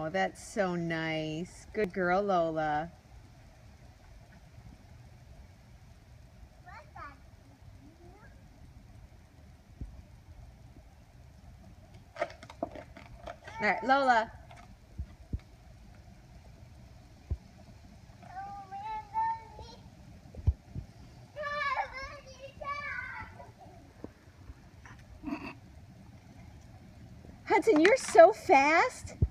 Oh, that's so nice. Good girl, Lola. All right, Lola. Hudson, you're so fast.